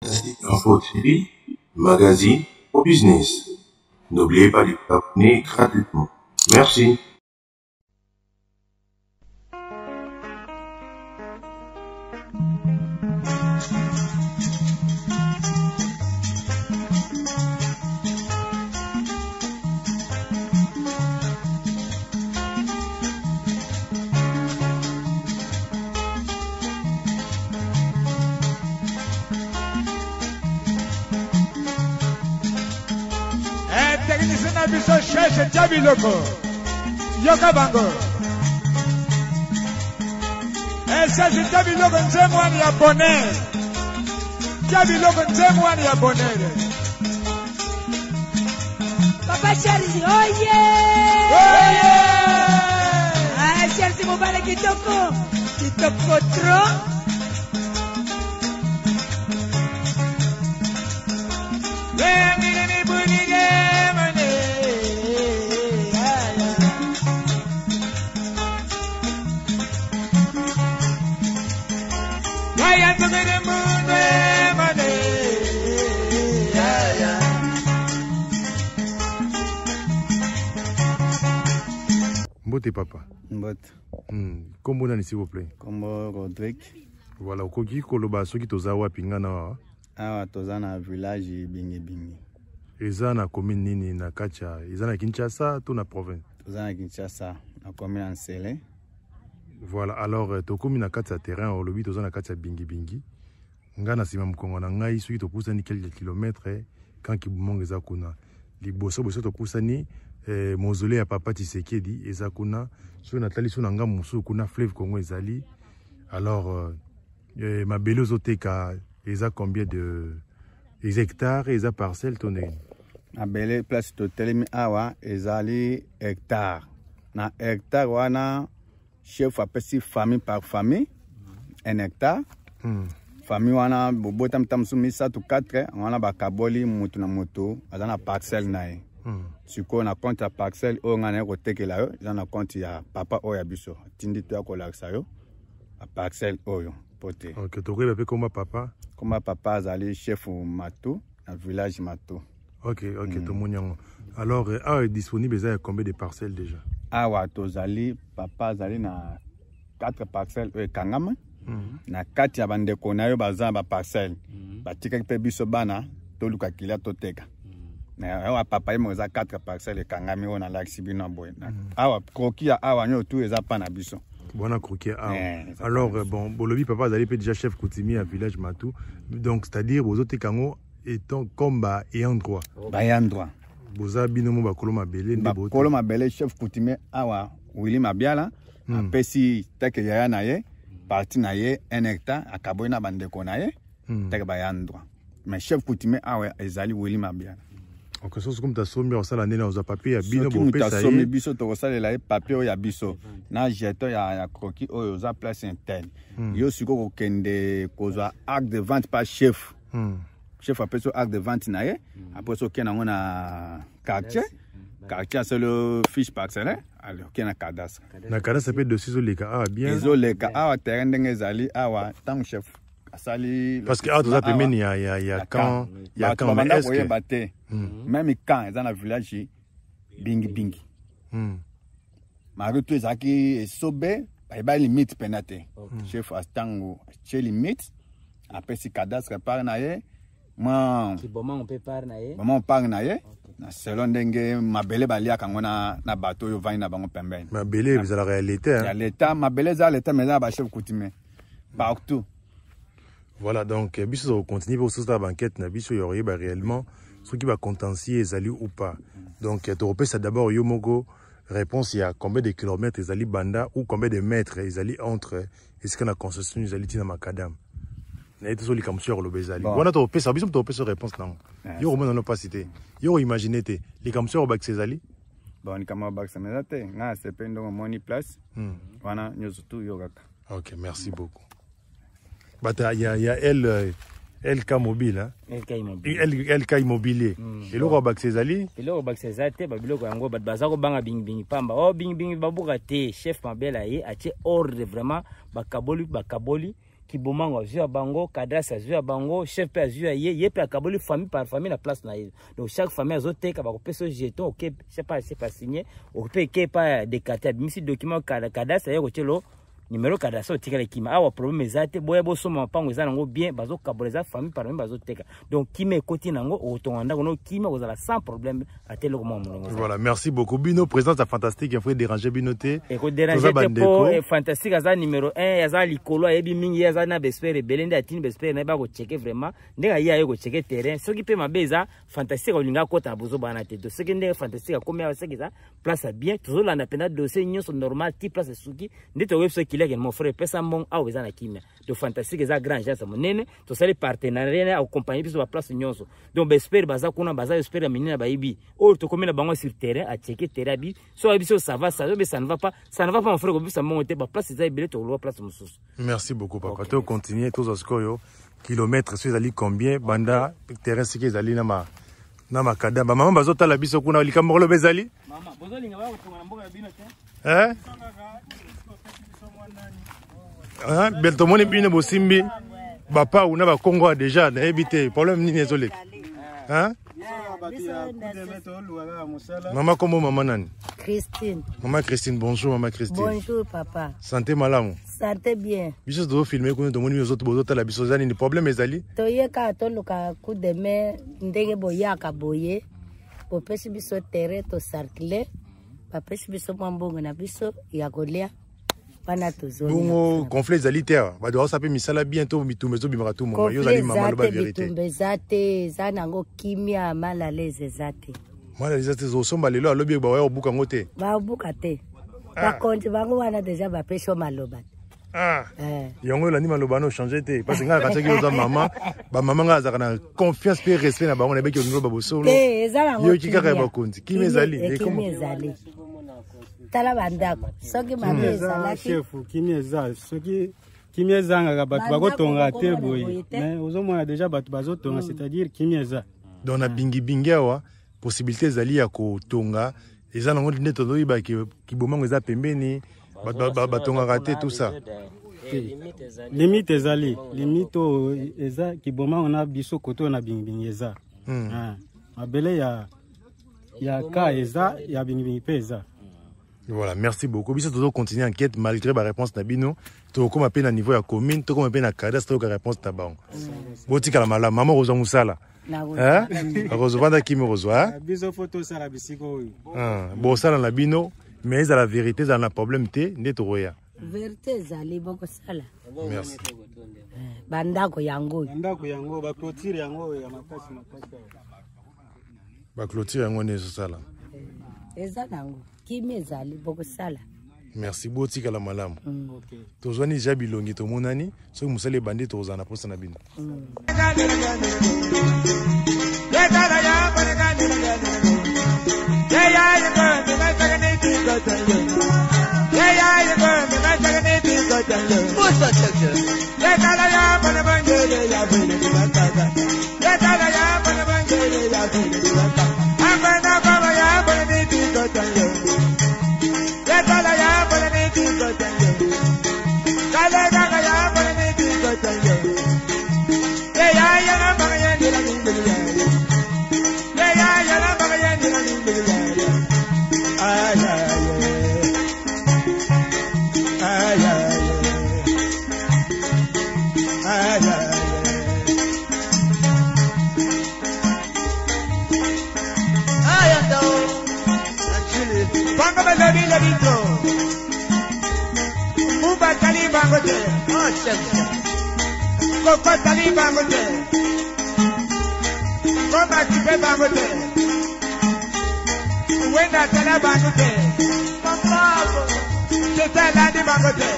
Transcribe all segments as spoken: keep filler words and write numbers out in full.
Info T V, magazine au business. N'oubliez pas de vous abonner gratuitement. Merci. Biso sheshe jabi loko yoka bango sheshe jabi loko nzemu wani ya bonere jabi loko nzemu wani ya bonere Papa Charles oye oye ah Charles mubale kitoko kitoko tro Mbote papa. Mbote. Hmm. Kombo nani s'il vous plaît? Kombo Rodrigue. Voilà, okoki koloba soki toza wapi ngana wa? Awa toza na village Bingi Bingi. Eza na commune nini na kacha? Eza na Kinshasa to na province? Toza na Kinshasa, na commune Nsele. Voilà, alors tokomi na kati ya terrain olobi toza na kati ya Bingi Bingi. Ngana sima mkongo na ngai soki topusani quelques kilomètres quand Kibumong eza kuna. Liboso boso topusani eh, mausolée ya Papa Tshisekedi eza kuna. So natali so nanga musu kuna fleuve Congo ezali. Alors euh, ma belle ozoteka eza combien de les hectares eza parcelle tonne? Na belle place totelemi awa ezali hectare. Na hectare wana chef apesi famille par famille un hectare. Hmm. Famille wana bobota mtamsu misatu quatre wana bakaboli mutu na mutu azana parcelle nae. Hmm. Siko na compte ya parcelle o ngana ko tekela yo na compte ya papa oya biso tindi to akolakisa yo a parcelle oyo pote. OK, tokoyeba pe komba papa? Komba papa azali chef Matu na village Matu. OK, OK, mm. Tomonyango. Alors ah est disponible ça combien de parcelles déjà? Awa tozali papa azali na quatre parcelles e kangama. Mm. Na kati ya bandeko na yo baza ba parcelle. Mm. Batika pe biso bana toluka kilia toteka. Na awa papa yemo za quatre parcelles kangami ona laksi bino boy. Awa krokia awa nyo tu eza pa na biso. Bona croquet ah. Yeah, alors bon bolobi papa azali pe déjà chef coutumier à village Matu. Donc c'est-à-dire vos autres kango étant comme ba ayant droit. Ba ayant droit. Boza binomo ba koloma belé ba koloma belé chef coutumier awa Willy Mabiala mm. apesi teke yaya na ye parti na ye un hectare akaboy na bandeko na ye mm. teke ba ayant droit. Mais chef coutumier awa ezali Willy Mabiala. Ok, so comme ta sombi au sala nena aux papier ya bino bo pesa ye. Sombi biso to sala la papier ya biso. Na jeton ya ya croquis o za place interne. Yo siko ko kende kozwa acte de vente par chef. Hmm. Chef a peso acte de vente na ye. Après so kena ngona quartier. Quartier c'est le fiche parcellaire. Alors kena cadastre. Na cadastre peut de ciso leka ah bien. Ciso leka ah terrain ndenge zali awa tant chef. Asali parce que ah tout ça peut mener ya ya ya quand ya quand mais est-ce que même quand dans le village Bingi Bingi hmm maru tu ezaki sobe ba limite penate chef astango che limite après si cadastre par na ye moi ki boma on peut par na ye boma on par na ye na selon ndenge mabele balia kangona na bateau yo vani na bango pembeni mabele c'est la réalité hein ya l'état mabele za l'état mais za ba chef coutumier partout. Voilà, donc, biso continue pour cette banquette, na biso yori ba réellement ce qui va contentieux ezali ou pas. Donc, tu repères ça d'abord yomogo réponse il y a combien de kilomètres ezali banda ou combien de mètres ezali entre est-ce qu'on a concession ezali tina makadam. Na été soli comme sur le bezali. Voilà tu repères ça biso tu repères cette réponse non. Yo roman non pas cité. Yo imaginer te les comme sur bak ezali. Bon, ni kama bak ça mais te na c'est pendo money place. Voilà, nous surtout yo kaka. OK, merci beaucoup. Bah, il y a, y a elle, L K mobile, hein? L K immobilier. L K immobilier. Et le Robak Césali? Et le Robak Césali, Babilo Gango, Bazaro Banga Bing Bing Pamba. Oh, Bing Bing Babourate, chef Mabela, et à ordre vraiment, Bakaboli, Bakaboli, Kibomango azui à bango, Kadras azui à bango, chef pe azui à ye, ye pe akaboli famille par famille la place na ye. Donc chaque famille azoteka ba ko peso jeton, OK, je sais pas, c'est pas signé, on peut que pas décarter, même si document Kadras ya ko telo numéro Kadras o tika le kima. Awa problème ezate boya bo so mapango ezana ngo bien bazo kaboleza famille par famille bazo teka. Donc kime koti nango o tonga ngo kima ozala sans problème à telo mo mulongo. Voilà, merci beaucoup Bino, présence fantastique, il faut déranger Binoté. Et ko déranger po fantastique aza numéro un, aza likolo ebi mingi aza na bespere belende atini bespere na ba ko checker vraiment. Ndeka ya yo ko checker terrain, soki pe mabeza fantastique olinga kota bozo bana te. Donc soki ndeka fantastique comme ya seki za place bien, toujours la na pena dossier nyonso normal ti place suki, ndito web qui est mon frère pesa mon a ozana kimia de fantastique za grand jazz monene to sali partenariat au compagnie biso ba place nyonso donc bespère baza kuna baza espère menina ba ibi o to komena bango sur terrain a checker terrain bi so biso ça va ça mais ça ne va pas ça ne va pas mon frère ko ça monter ba place za ibile to lo place mususu. Merci beaucoup papa. Okay. To continuer tous oskoyo kilomètres sur ali combien banda terrain ce qui zali na ma na makada ba mama bazota la biso kuna likambo lo bezali mama bozolinga ba ko tonga mboka ya bino te hein ah beltomoni bino bosimbi bapa una ba Congo déjà na éviter problème ni désolé hein maman comment maman nani Christine. Maman Christine, bonjour maman Christine. Bonjour papa. Santé malamu. Santé bien. Biso do filmer ko to moni ozoto bozo la biso zani ni problème ezali. To yeka to luka ku de me ndenge boyaka boye. Po pesi biso terre to sarcler. Pa pesi biso mbongo na biso ya kolia. Pana to zone. Bongo conflit ezali terre. Ba do sape misala bientôt mitumezo bimaka tout moment. Yo zali maman lo ba vérité. Bitumbe zate zanango kimia malaleze zate. Mala les ates osomba lelo alobi ba wa buka ngote. Ba buka te. Ba konti bango wana déjà ba pesho maloba. Ah. Eh. Yango la ni maloba no changer te parce que nga ka tsaki oza maman, ba maman nga azaka na confiance pe respect na bango na beki ngolo ba bosolo. Eh, ezala ngo. Yo kika ba konti. Ki mezali e comme mezali. Tala bandako. Soki mabe ezala chef, ki mezali. Soki ki mezanga ka batu bakotonga te boye. Mais ozomona déjà batu bazotonga, c'est-à-dire ki mezali. Dans na bingi bingi awa possibilité zali ya ko tonga eza nango ndeto do iba ki kibomango eza pembeni batonga raté tout ça limite ezali limite eza kibomango na biso koto na bingi eza ah mabele ya ya ka eza ya bingi peza. Voilà, merci beaucoup. Biso to continuer enquête malgré ba réponse na bino to koma pe na niveau ya commune to koma pe na cadastre to ka réponse ta bango botika la mala maman rozo musala hein rozo vanda kimi rozo hein biso photo sala bisiko ah bo sala na bino mais à la vérité za na problème te ndeto roya vérité zali boko sala. Merci. Bandako yango bandako yango ba clôture yango ya makasi makasi ba clôture yango ne so sala eza nango kimi ezali boko sala. Merci beaucoup la malamu. OK. Tozwani jabi longi to monani so musale bandi to zana posa na bino. Coco tali bangote, Coco tipe bangote, Wenda tala bangote, Papa, Jeta landi bangote,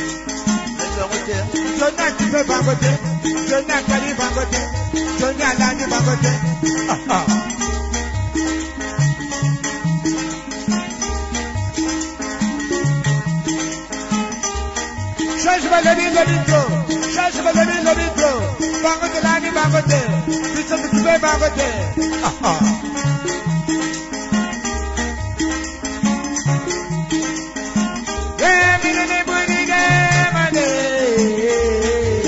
Jona tipe bangote, Jona tali bangote, Jona landi bangote, ah ah. Change my lady, let it go. Change my lady, let it go. Bangote lani bangote, bicho bicho bangote. Ah ah. Yeah, me ne budi ge mane.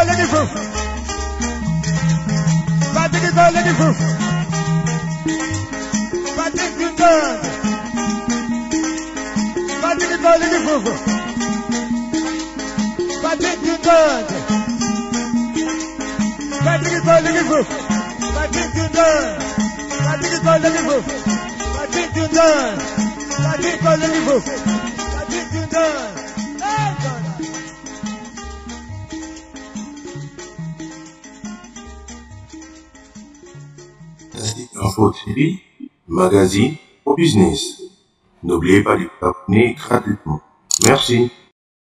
lady foof. Patrick is a lady foof. Patrick you turn. Patrick is a lady foof. Patrick you turn. Patrick is a lady foof. Patrick you turn. Patrick is a lady foof. Patrick you turn. Patrick is a lady foof. Patrick you turn. Hey, God. Info T V, magazine au business. N'oubliez pas de vous abonner gratuitement. Merci.